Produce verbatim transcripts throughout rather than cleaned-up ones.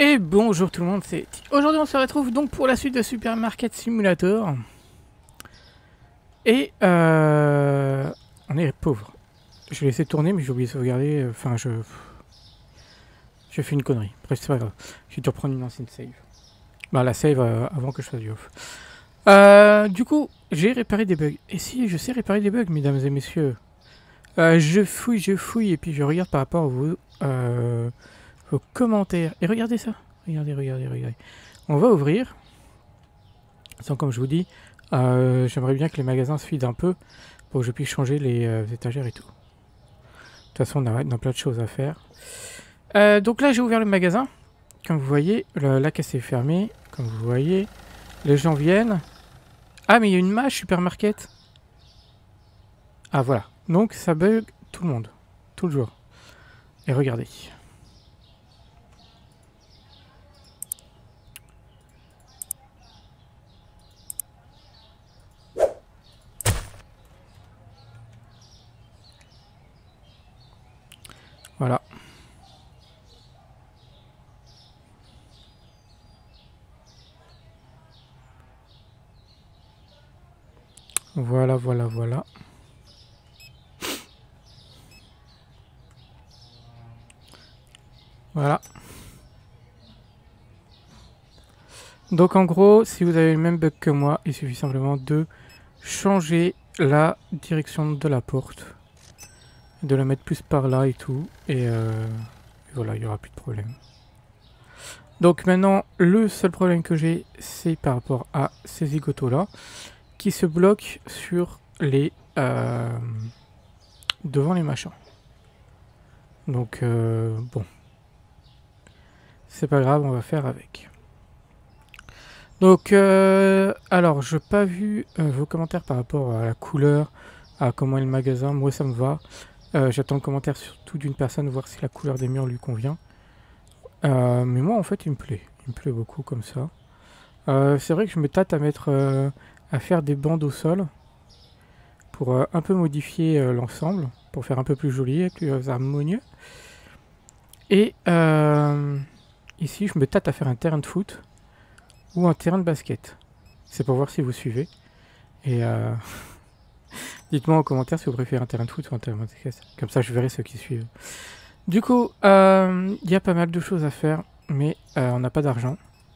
Et bonjour tout le monde, c'est aujourd'hui on se retrouve donc pour la suite de Supermarket Simulator. Et euh, on est pauvre. Je vais laisser tourner mais j'ai oublié de sauvegarder, enfin je... J'ai fait une connerie, bref c'est pas grave. J'ai dû reprendre une ancienne save. Bah la save euh, avant que je fasse du off. Euh, du coup, j'ai réparé des bugs. Et si, je sais réparer des bugs mesdames et messieurs. Euh, je fouille, je fouille et puis je regarde par rapport à vos... Euh, vos commentaires. Et regardez ça. Regardez, regardez, regardez. On va ouvrir. Sans comme je vous dis, euh, j'aimerais bien que les magasins se vident un peu pour que je puisse changer les euh, étagères et tout. De toute façon, on a, on a plein de choses à faire. Euh, donc là, j'ai ouvert le magasin. Comme vous voyez, le, la caisse est fermée. Comme vous voyez, les gens viennent. Ah, mais il y a une mâche supermarket. Ah, voilà. Donc, ça bug tout le monde. Tout le jour. Et regardez. Voilà. Voilà, voilà, voilà. Voilà. Donc en gros, si vous avez le même bug que moi, il suffit simplement de changer la direction de la porte. De la mettre plus par là et tout. Et, euh, et voilà, il n'y aura plus de problème. Donc maintenant, le seul problème que j'ai, c'est par rapport à ces zigotos là, qui se bloquent sur les... Euh, devant les machins. Donc euh, bon. C'est pas grave, on va faire avec. Donc, euh, alors, je n'ai pas vu euh, vos commentaires par rapport à la couleur, à comment est le magasin. Moi, ça me va. Euh, J'attends le commentaire surtout d'une personne, voir si la couleur des murs lui convient. Euh, mais moi, en fait, il me plaît. Il me plaît beaucoup comme ça. Euh, c'est vrai que je me tâte à mettre, euh, à faire des bandes au sol pour euh, un peu modifier euh, l'ensemble, pour faire un peu plus joli et plus euh, harmonieux. Et euh, ici, je me tâte à faire un terrain de foot. Ou un terrain de basket. C'est pour voir si vous suivez. Et euh, dites-moi en commentaire si vous préférez un terrain de foot ou un terrain de basket. Comme ça, je verrai ceux qui suivent. Du coup, il euh, y a pas mal de choses à faire, mais euh, on n'a pas d'argent.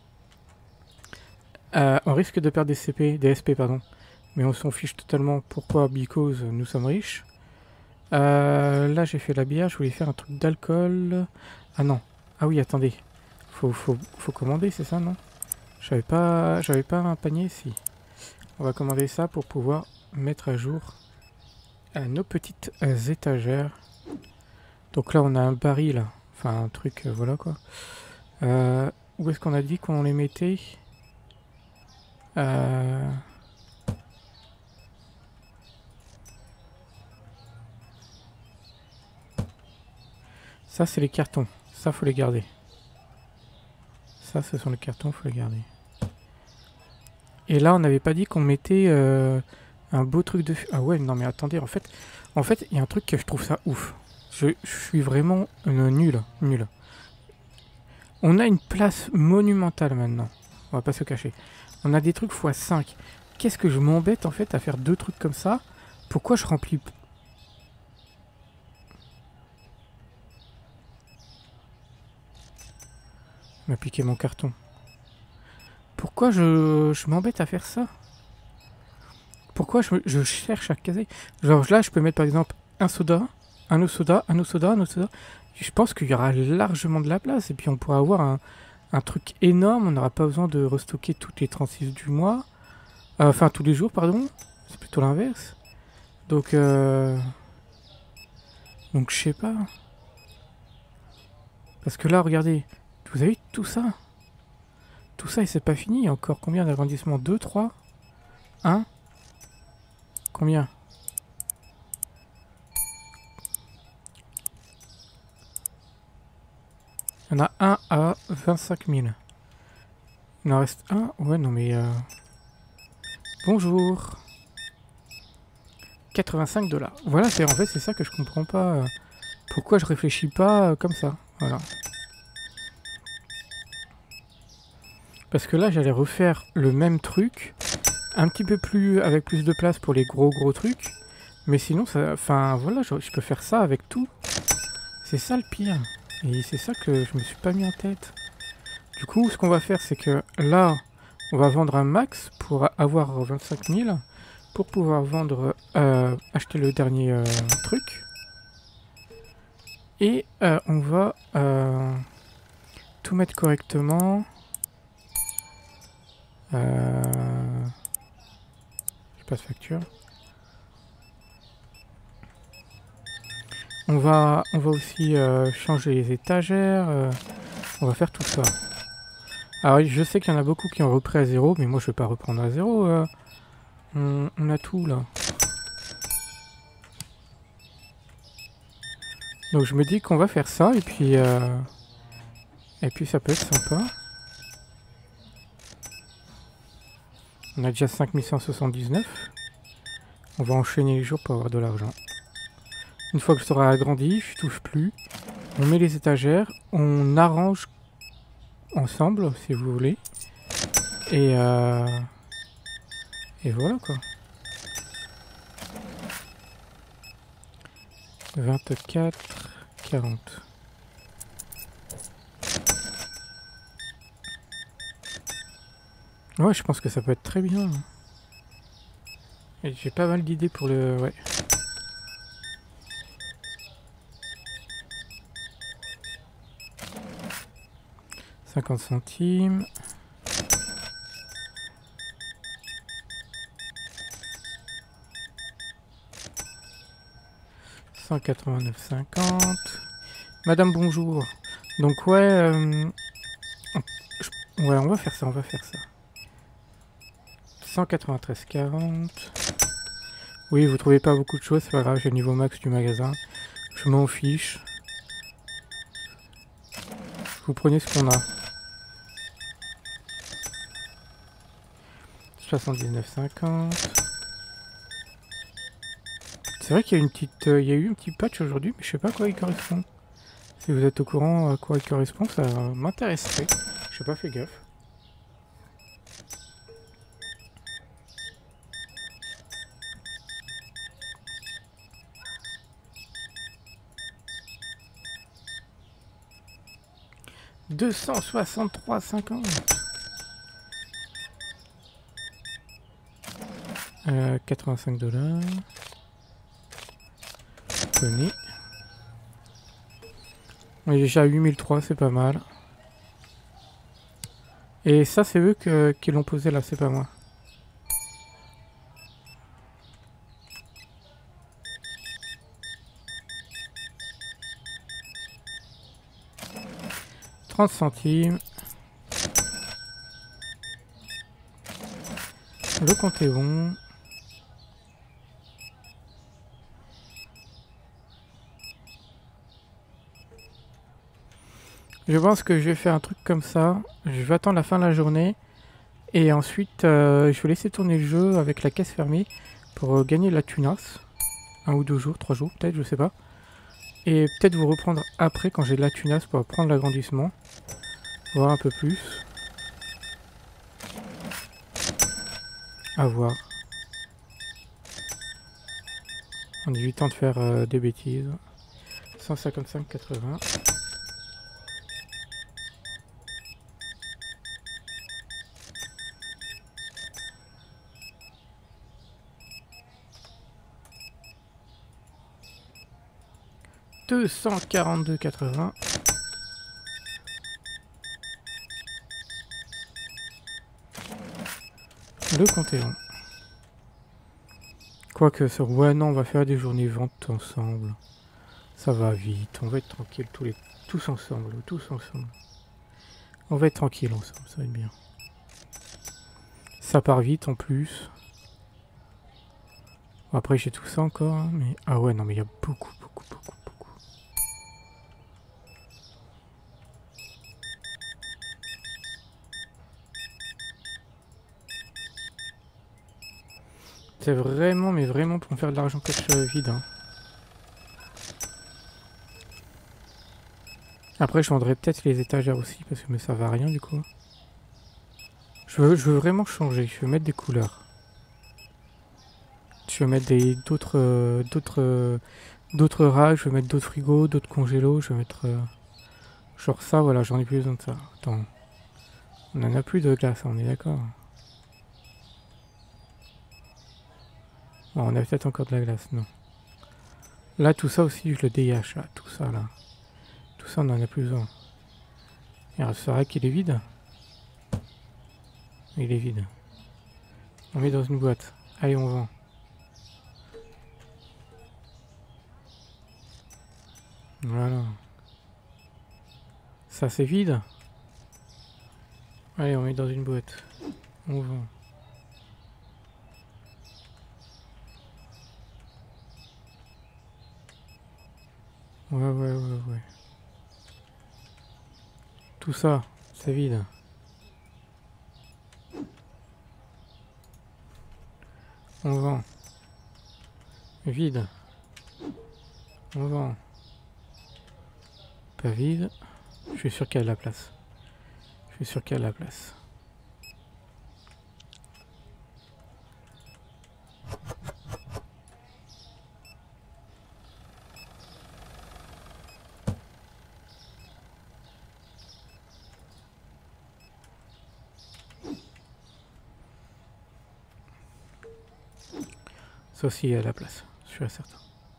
Euh, on risque de perdre des C P, des S P, pardon. Mais on s'en fiche totalement. Pourquoi? Because nous sommes riches. Euh, là, j'ai fait la bière. Je voulais faire un truc d'alcool. Ah non. Ah oui, attendez. Faut, faut, faut commander, c'est ça, non? J'avais pas, j'avais pas un panier, si. On va commander ça pour pouvoir mettre à jour euh, nos petites euh, étagères. Donc là, on a un baril, enfin un truc, euh, voilà quoi. Euh, où est-ce qu'on a dit qu'on les mettait? euh... Ça, c'est les cartons. Ça, faut les garder. Ça, ce sont les cartons, faut les garder. Et là, on n'avait pas dit qu'on mettait euh, un beau truc de... Ah ouais, non mais attendez, en fait, en fait, il y a un truc que je trouve ça ouf. Je, je suis vraiment euh, nul, nul. On a une place monumentale maintenant. On va pas se cacher. On a des trucs fois cinq. Qu'est-ce que je m'embête en fait à faire deux trucs comme ça? Pourquoi je remplis... m'a piqué mon carton. Pourquoi je, je m'embête à faire ça? Pourquoi je, je cherche à caser? Genre là, je peux mettre par exemple un soda, un eau soda, un eau soda, un eau soda. Je pense qu'il y aura largement de la place. Et puis on pourra avoir un, un truc énorme. On n'aura pas besoin de restocker toutes les trente-six du mois. Euh, enfin, tous les jours, pardon. C'est plutôt l'inverse. Donc, euh... Donc, je sais pas. Parce que là, regardez. Vous avez vu tout ça? Tout ça, et c'est pas fini. Il y a encore combien d'agrandissements? Deux, trois, un. Combien? Il y en a un à vingt-cinq mille. Il en reste un? Ouais, non mais... Euh... Bonjour. quatre-vingt-cinq dollars. Voilà, c'est en fait, c'est ça que je comprends pas. Pourquoi je réfléchis pas comme ça. Voilà. Parce que là, j'allais refaire le même truc, un petit peu plus, avec plus de place pour les gros gros trucs. Mais sinon, ça, enfin voilà, je, je peux faire ça avec tout. C'est ça le pire. Et c'est ça que je me suis pas mis en tête. Du coup, ce qu'on va faire, c'est que là, on va vendre un max pour avoir vingt-cinq mille. Pour pouvoir vendre, euh, acheter le dernier euh, truc. Et euh, on va euh, tout mettre correctement. Euh, je passe facture. On va, on va aussi euh, changer les étagères. Euh, on va faire tout ça. Alors je sais qu'il y en a beaucoup qui ont repris à zéro, mais moi je vais pas reprendre à zéro. Euh, on, on a tout là. Donc je me dis qu'on va faire ça et puis euh, et puis ça peut être sympa. On a déjà cinq mille cent soixante-dix-neuf. On va enchaîner les jours pour avoir de l'argent. Une fois que je serai agrandi, je touche plus. On met les étagères, on arrange ensemble si vous voulez. Et euh, et voilà quoi. vingt-quatre, quarante. Ouais, je pense que ça peut être très bien. Et j'ai pas mal d'idées pour le... Ouais. cinquante centimes. cent quatre-vingt-neuf cinquante. Madame, bonjour. Donc ouais... Euh, je, ouais, on va faire ça, on va faire ça. cent quatre-vingt-treize quarante. Oui, vous trouvez pas beaucoup de choses, c'est pas grave, j'ai le niveau max du magasin. Je m'en fiche. Vous prenez ce qu'on a. soixante-dix-neuf cinquante. C'est vrai qu'il y a une petite, euh, il y a eu un petit patch aujourd'hui, mais je sais pas à quoi il correspond. Si vous êtes au courant à quoi il correspond, ça m'intéresserait. Je n'ai pas fait gaffe. deux cent soixante-trois cinquante. Euh, quatre-vingt-cinq dollars. Tenez. On est déjà à huit mille trois, c'est pas mal. Et ça, c'est eux que, qui l'ont posé là, c'est pas moi. trente centimes. Le compte est bon. Je pense que je vais faire un truc comme ça. Je vais attendre la fin de la journée. Et ensuite, euh, je vais laisser tourner le jeu avec la caisse fermée pour euh, gagner la tunasse. Un ou deux jours, trois jours peut-être, je sais pas. Et peut-être vous reprendre après quand j'ai de la tunasse pour prendre l'agrandissement. Voir un peu plus. À voir. On a eu le temps de faire euh, des bêtises. cent cinquante-cinq quatre-vingts. deux cent quarante-deux quatre-vingts. Le compte est long. Quoique sur... Ouais, non, on va faire des journées ventes ensemble. Ça va vite, on va être tranquille tous les... tous ensemble, tous ensemble. On va être tranquille ensemble, ça va être bien. Ça part vite en plus. Bon, après j'ai tout ça encore, hein, mais... Ah ouais, non mais il y a beaucoup, beaucoup, beaucoup, beaucoup. C'est vraiment, mais vraiment pour me faire de l'argent cash euh, vide. Hein. Après je vendrai peut-être les étagères aussi, parce que mais ça va rien du coup. Je veux, je veux vraiment changer. Je veux mettre des couleurs. Je veux mettre des d'autres euh, d'autres euh, d'autres racks. Je veux mettre d'autres frigos, d'autres congélos. Je veux mettre euh, genre ça. Voilà, j'en ai plus besoin de ça. Attends, on en a plus de glace. On est d'accord. Bon, on a peut-être encore de la glace. Non. Là, tout ça aussi, je le déhache. Là, tout ça là. Tout ça, on en a plus besoin. Et ce rack, il est vide. Il est vide. On met dans une boîte. Allez, on vend. Voilà. Ça, c'est vide. Allez, on met dans une boîte. On vend. Ouais, ouais, ouais, ouais. Tout ça, c'est vide. On vend. Vide. On vend. Pas vide. Je suis sûr qu'il y a de la place. Je suis sûr qu'il y a de la place. Ça aussi, il y a de la place. Je suis certain.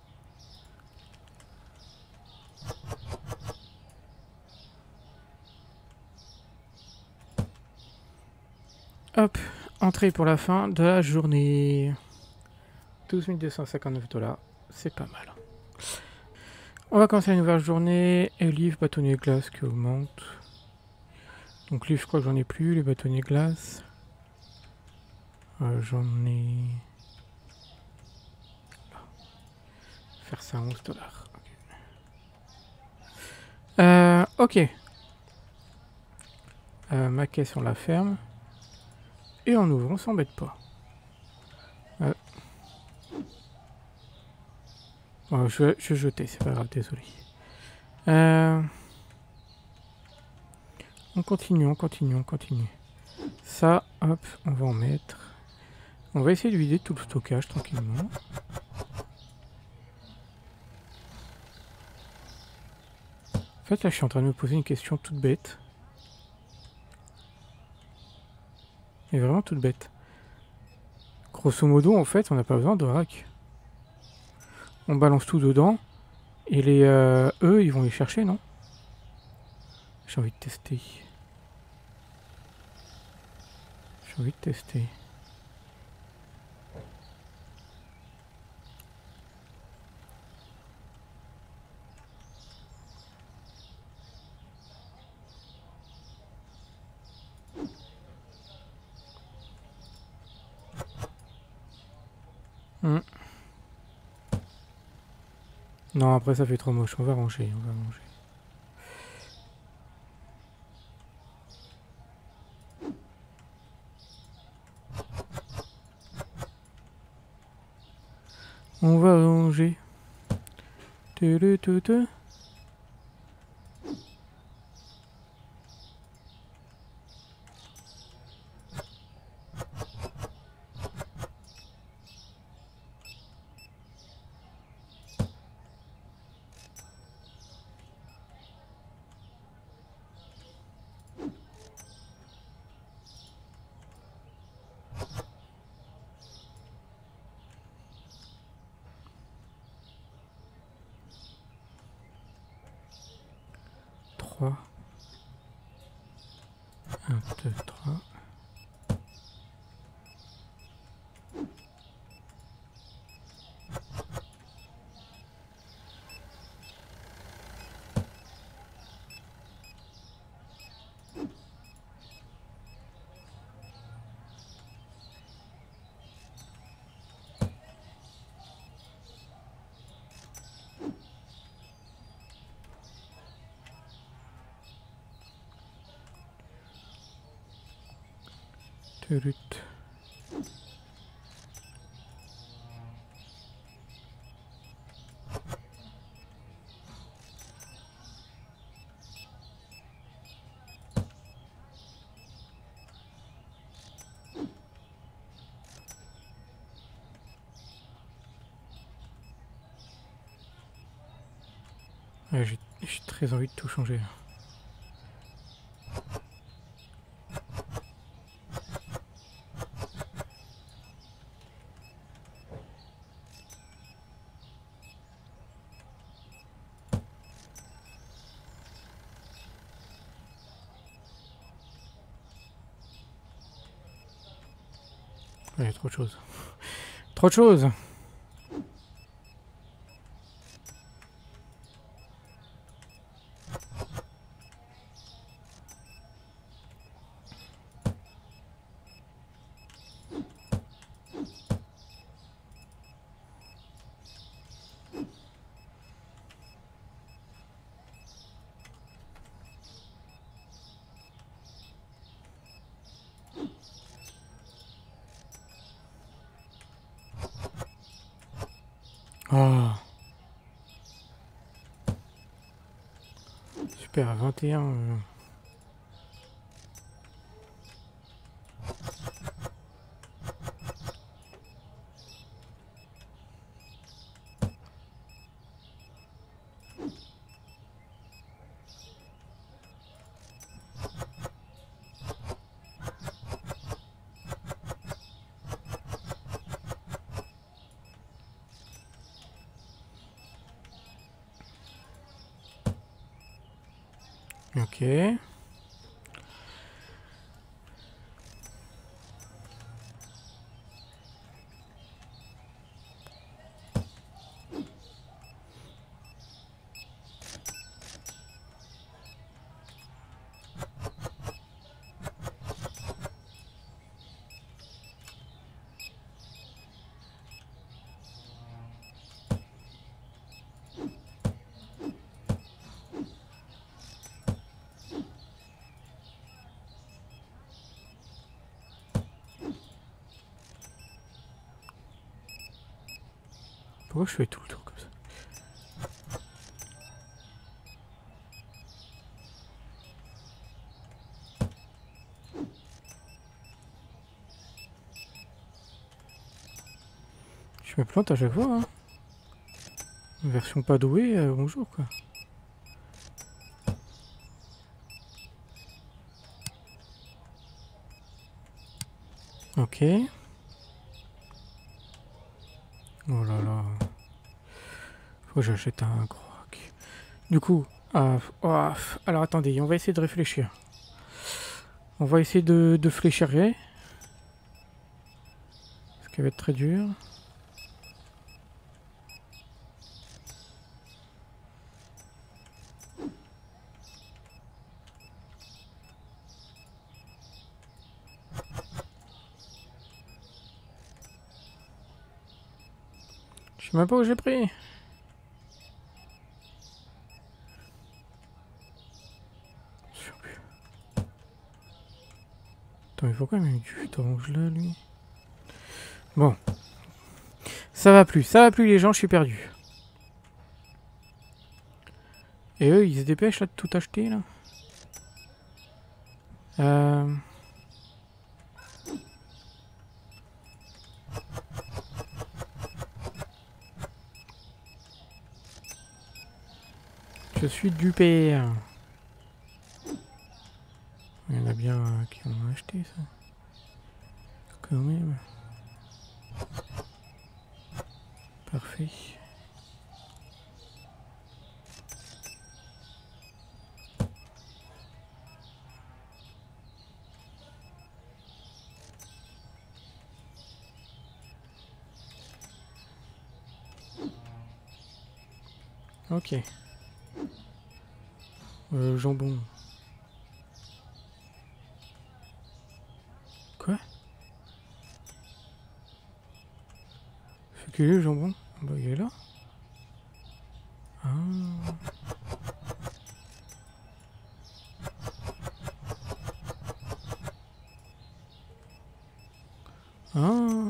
Hop, entrée pour la fin de la journée. douze mille deux cent cinquante-neuf dollars, c'est pas mal. On va commencer une nouvelle journée. Et livre, bâtonnier glace qui augmente. Donc livre, je crois que j'en ai plus. Les bâtonniers glace. Euh, j'en ai... Faire ça à onze dollars. Euh, ok. Euh, ma caisse, on la ferme. Et on ouvre, on s'embête pas. Euh. Bon, je, vais, je vais jeter, c'est pas grave, désolé. Euh. On continue, on continue, on continue. Ça, hop, on va en mettre. On va essayer de vider tout le stockage tranquillement. En fait, là, je suis en train de me poser une question toute bête. Et vraiment toute bête. Grosso modo, en fait, on n'a pas besoin de rack. On balance tout dedans. Et les euh, eux, ils vont les chercher, non? J'ai envie de tester. J'ai envie de tester. Hmm. Non, après ça fait trop moche. On va ranger, on va ranger. On va ranger. Tu, tu, tu, tu. trois. un, deux, trois. Turut. Ouais, j'ai très envie de tout changer. Il y a trop de choses. Trop de choses. Oh. Super, à vingt et un. Euh... Ok. Pourquoi je fais tout le tour comme ça? Je me plante à chaque fois, hein. Version pas douée, euh, bonjour quoi. Ok. Oh là là. Faut que j'achète un croc. Du coup, ah, oh, alors attendez, on va essayer de réfléchir. On va essayer de, de fléchirer. Ce qui va être très dur. Je sais même pas où j'ai pris. Attends, il faut quand même du orange là, lui. Bon. Ça va plus, ça va plus les gens, je suis perdu. Et eux, ils se dépêchent là de tout acheter là. Euh... Je suis dupé. Il y en a bien euh, qui en ont acheté ça. Quand même. Parfait. Ok. Euh, jambon. Quoi? C'est que le jambon? Bah il est là. Ah. Ah.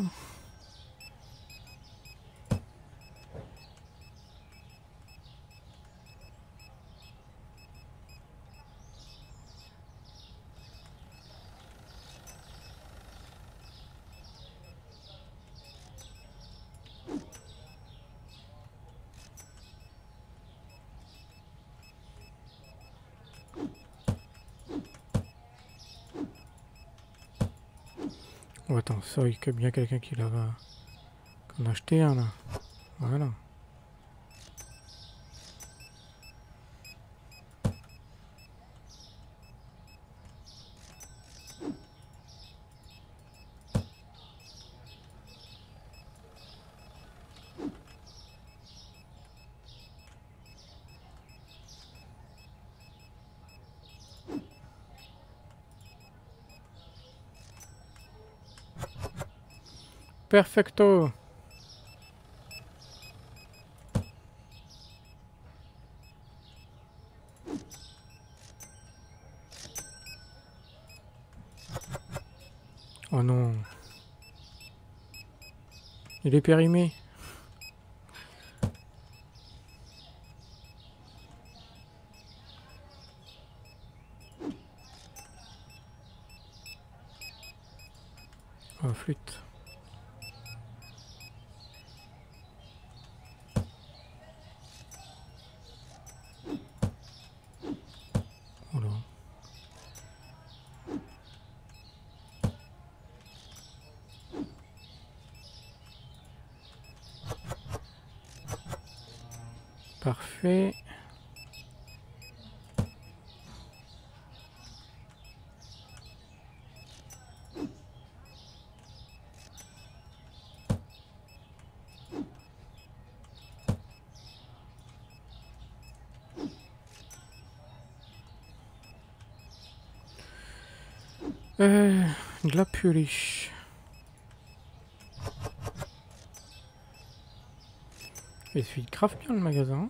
Oh attends, ça il y a bien quelqu'un qui l'a qu'on a acheté un là. Voilà. Perfecto. Oh non. Il est périmé. Oh, flûte. Oh là. Parfait. Euh, de la purée. Il suit grave bien le magasin.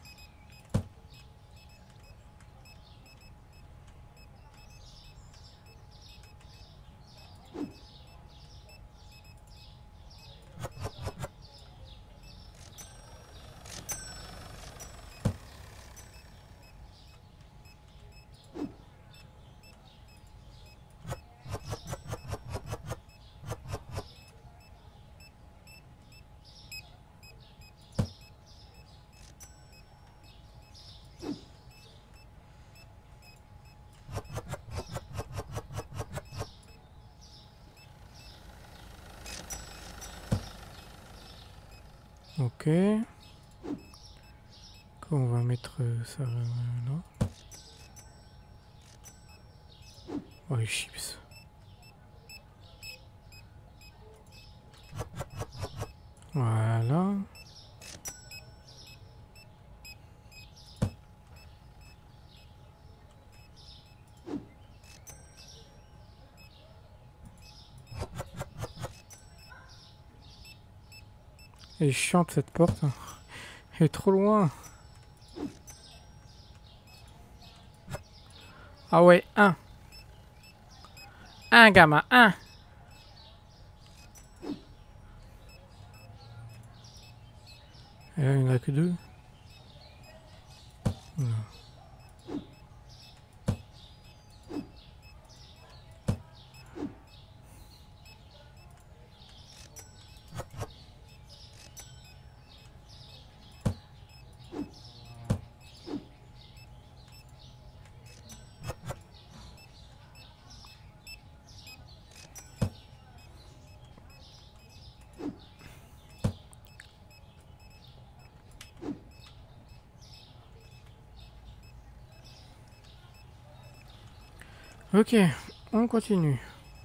Ok. On va mettre ça là. Oh les chips. Voilà. Elle est chiante cette porte. Elle est trop loin. Ah ouais, un. Un gamin, un. Et là, il n'y en a que deux. Voilà. Ok, on continue.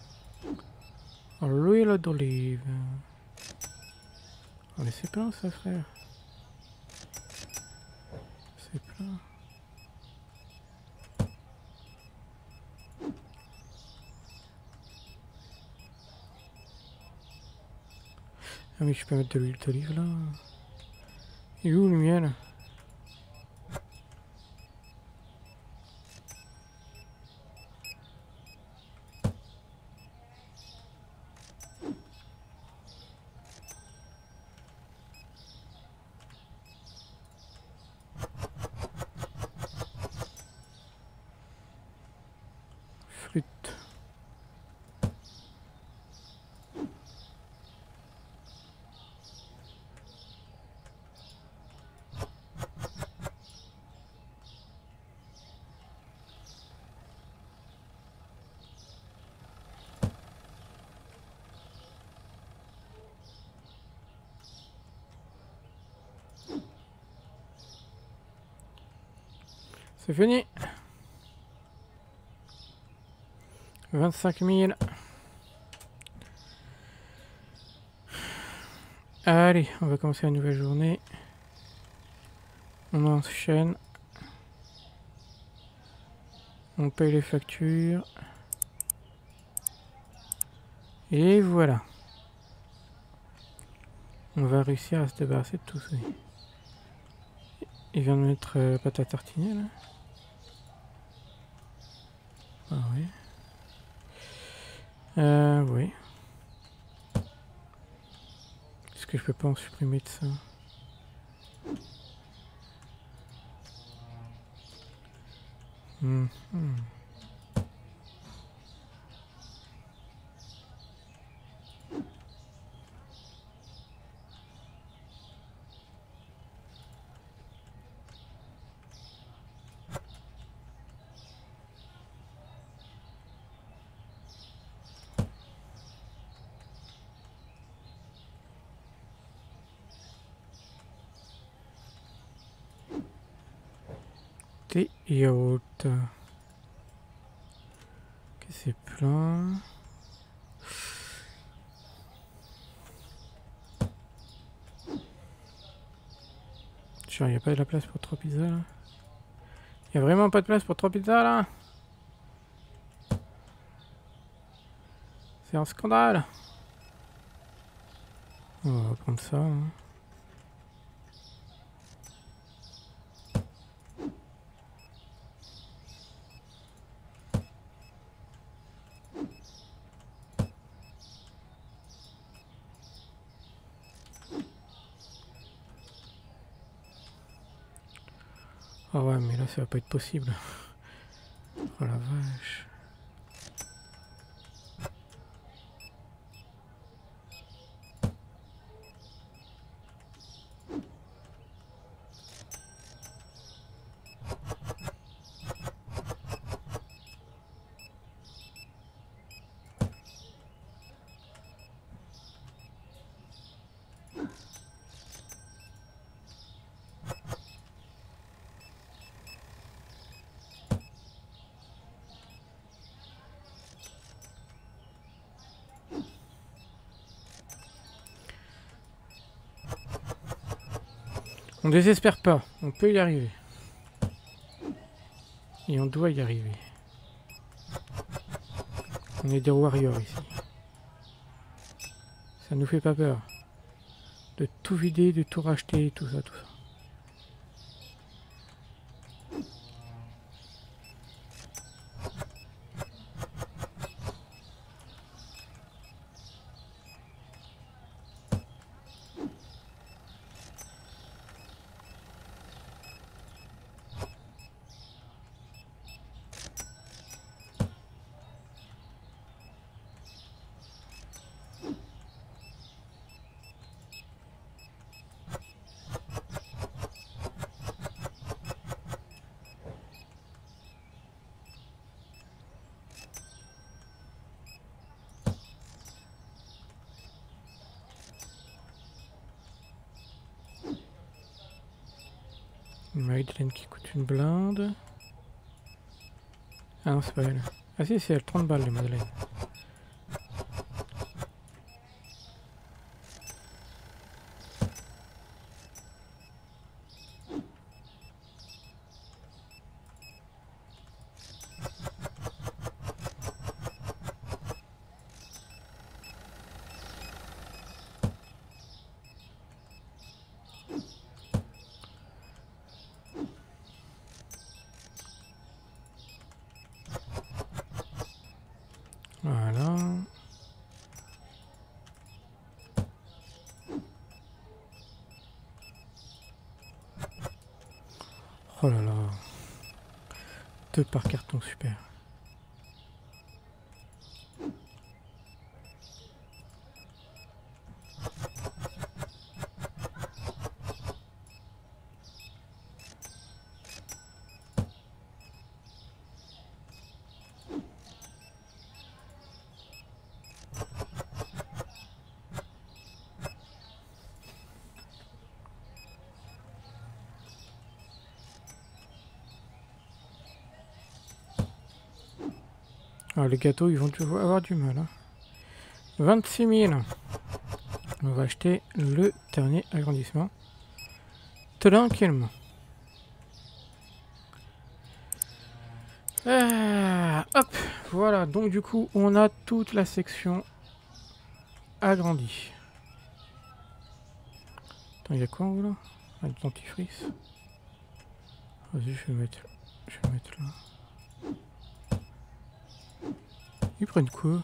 L'huile d'olive. Oh, mais c'est plein ça, frère. C'est plein. Ah mais je peux mettre de l'huile d'olive là. Il est où le miel? Flûte. C'est fini. vingt-cinq mille. Allez, on va commencer la nouvelle journée. On enchaîne. On paye les factures. Et voilà. On va réussir à se débarrasser de tout ça. Il vient de mettre euh, pâte à tartiner là. Ah oui. Euh, oui. Est-ce que je peux pas en supprimer de ça? Hmm, hmm. Thé yaourt. Ok, c'est plein. Genre, il n'y a pas de la place pour trois pizzas là? Il n'y a vraiment pas de place pour trois pizzas là? C'est un scandale. On va prendre ça. Hein. Ah ouais, mais là ça va pas être possible. Oh la vache. On désespère pas, on peut y arriver. Et on doit y arriver. On est des warriors ici. Ça nous fait pas peur. De tout vider, de tout racheter, tout ça, tout ça. Une Madeleine qui coûte une blinde. Ah non, c'est pas elle. Ah si, c'est elle, trente balles les Madeleines. Voilà. Oh là là. Deux par carton, super. Ah, les gâteaux, ils vont toujours avoir du mal. Hein. vingt-six mille. On va acheter le dernier agrandissement. Tranquillement. Ah, hop, voilà. Donc du coup, on a toute la section agrandie. Attends, il y a quoi en haut là? Ah, du dentifrice. Vas-y, je vais mettre, je vais mettre là. Ils prennent quoi?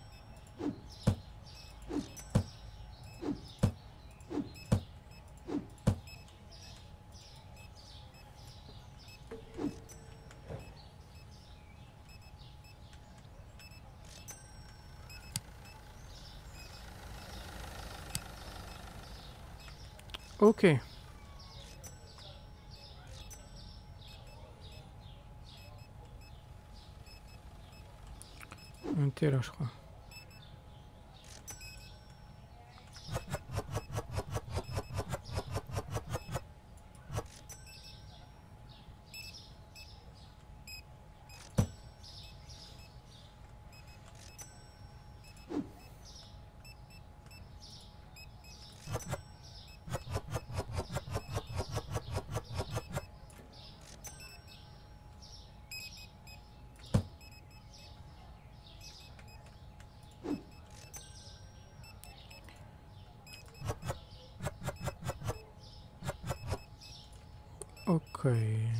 Ok. On était là, je crois. Ok.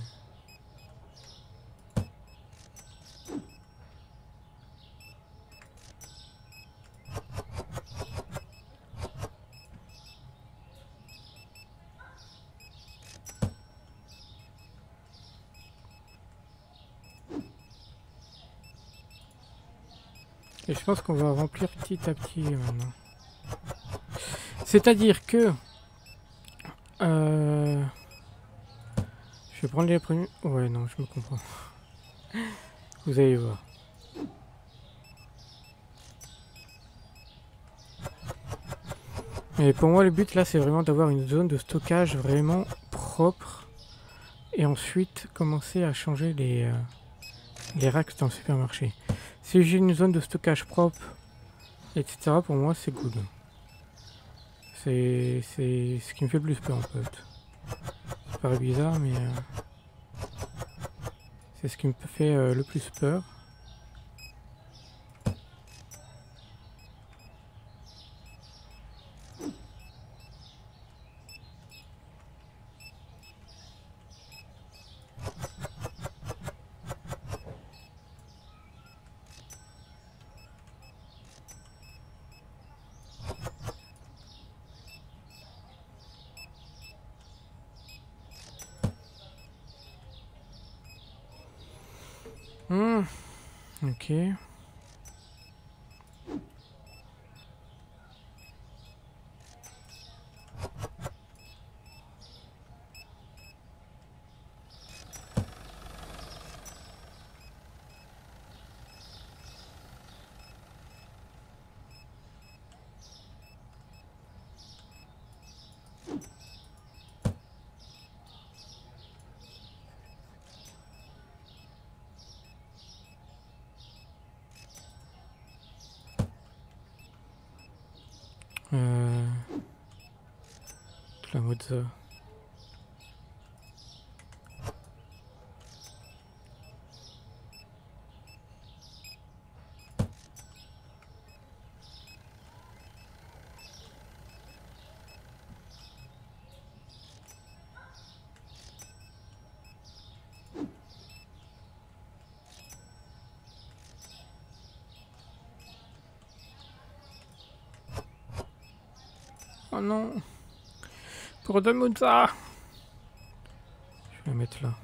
Et je pense qu'on va remplir petit à petit maintenant. C'est-à-dire que... Euh, je vais prendre les premiers... Ouais, non, je me comprends. Vous allez voir. Et pour moi, le but là, c'est vraiment d'avoir une zone de stockage vraiment propre. Et ensuite, commencer à changer les, euh, les racks dans le supermarché. Si j'ai une zone de stockage propre, et cetera, pour moi, c'est good. C'est ce qui me fait le plus peur, en fait. Ça paraît bizarre, mais... Euh, c'est ce qui me fait euh, le plus peur. Hmm, ok. Euh, la mozza. Oh non. Pour de mozza. Je vais la mettre là.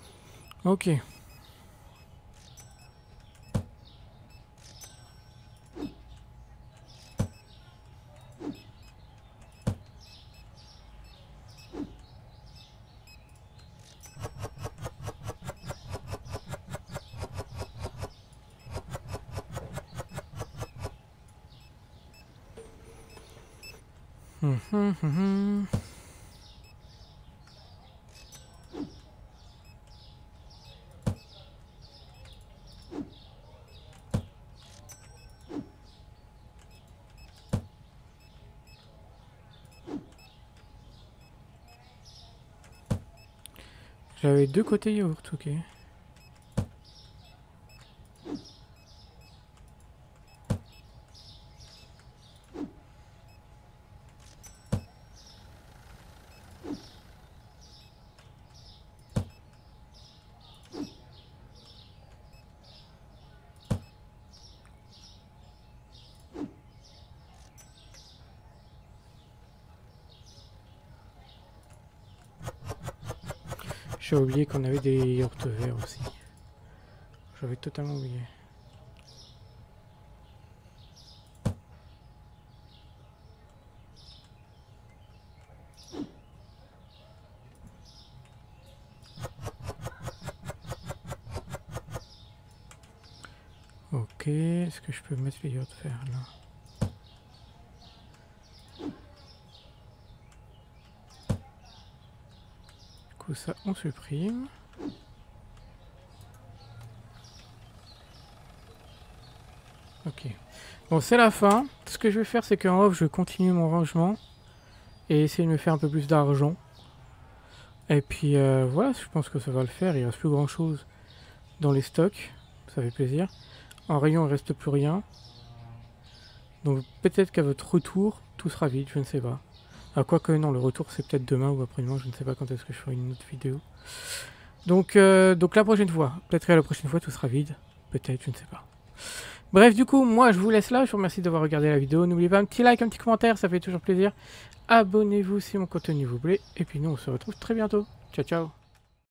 Ok. Hum, hum, hum, hum. J'avais deux côtés yaourt, ok. J'ai oublié qu'on avait des yaourts verts aussi. J'avais totalement oublié. Ok, est-ce que je peux mettre les yaourts verts là? Du coup ça on supprime. Ok. Bon c'est la fin. Ce que je vais faire c'est qu'en off je continue mon rangement. Et essayer de me faire un peu plus d'argent. Et puis euh, voilà, je pense que ça va le faire. Il reste plus grand chose dans les stocks. Ça fait plaisir. En rayon il reste plus rien. Donc peut-être qu'à votre retour, tout sera vide, je ne sais pas. Ah, quoique non, le retour c'est peut-être demain ou après-demain, je ne sais pas quand est-ce que je ferai une autre vidéo. Donc, euh, donc la prochaine fois, peut-être qu'à la prochaine fois tout sera vide. Peut-être, je ne sais pas. Bref, du coup, moi je vous laisse là, je vous remercie d'avoir regardé la vidéo. N'oubliez pas un petit like, un petit commentaire, ça fait toujours plaisir. Abonnez-vous si mon contenu vous plaît. Et puis nous on se retrouve très bientôt. Ciao ciao.